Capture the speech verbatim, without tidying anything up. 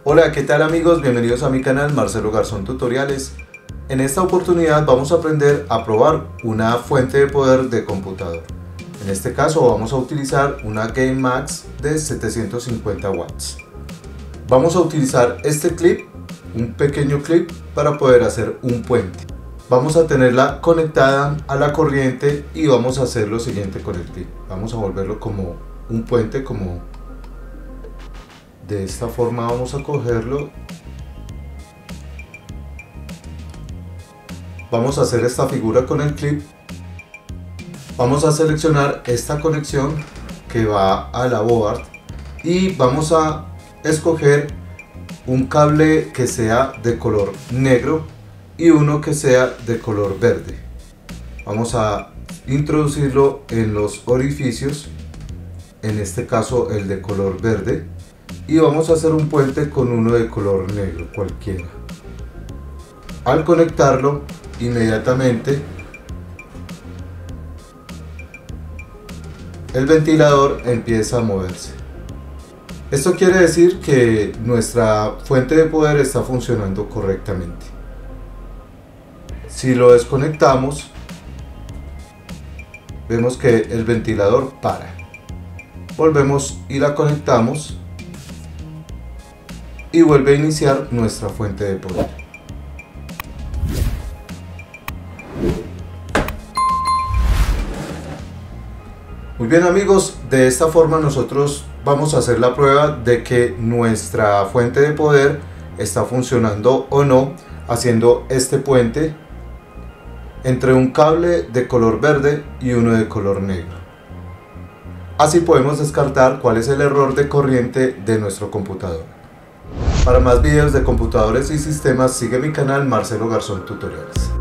Hola, ¿qué tal amigos? Bienvenidos a mi canal Marcelo Garzón Tutoriales. En esta oportunidad vamos a aprender a probar una fuente de poder de computador. En este caso vamos a utilizar una GameMax de setecientos cincuenta watts. Vamos a utilizar este clip, un pequeño clip, para poder hacer un puente. Vamos a tenerla conectada a la corriente y vamos a hacer lo siguiente con el clip. Vamos a volverlo como un puente, como de esta forma. Vamos a cogerlo. Vamos a hacer esta figura con el clip. Vamos a seleccionar esta conexión que va a la board y vamos a escoger un cable que sea de color negro y uno que sea de color verde. Vamos a introducirlo en los orificios, en este caso el de color verde, y vamos a hacer un puente con uno de color negro cualquiera. Al conectarlo, inmediatamente el ventilador empieza a moverse. Esto quiere decir que nuestra fuente de poder está funcionando correctamente. Si lo desconectamos, vemos que el ventilador para. Volvemos y la conectamos y vuelve a iniciar nuestra fuente de poder. Muy bien amigos, de esta forma nosotros vamos a hacer la prueba de que nuestra fuente de poder está funcionando o no, haciendo este puente entre un cable de color verde y uno de color negro. Así podemos descartar cuál es el error de corriente de nuestro computador. Para más videos de computadores y sistemas, sigue mi canal Marcelo Garzón Tutoriales.